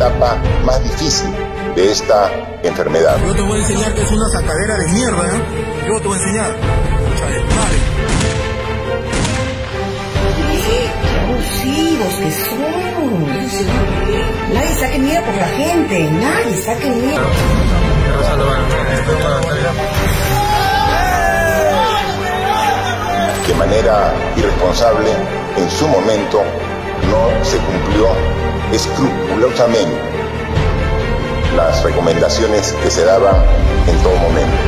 etapa más difícil de esta enfermedad. Yo te voy a enseñar que es una sacadera de mierda, ¿eh? Yo te voy a enseñar. Madre. ¡Qué abusivos que son! Nadie saque miedo por la gente, nadie saque miedo. De manera irresponsable, en su momento no se cumplió escrupulosamente las recomendaciones que se daban en todo momento.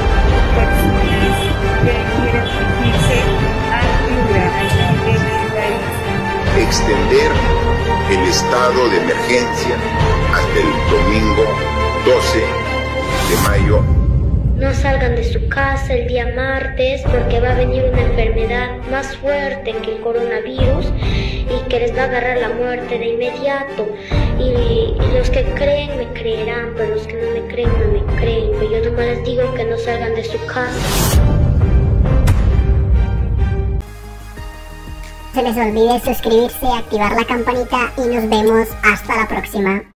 Extender el estado de emergencia hasta el domingo 12 de mayo. No salgan de su casa el día martes porque va a venir una enfermedad más fuerte que el coronavirus y que les va a agarrar la muerte de inmediato. Y los que creen me creerán, pero los que no me creen no me creen. Pero yo nomás les digo que no salgan de su casa. No se les olvide suscribirse, activar la campanita y nos vemos hasta la próxima.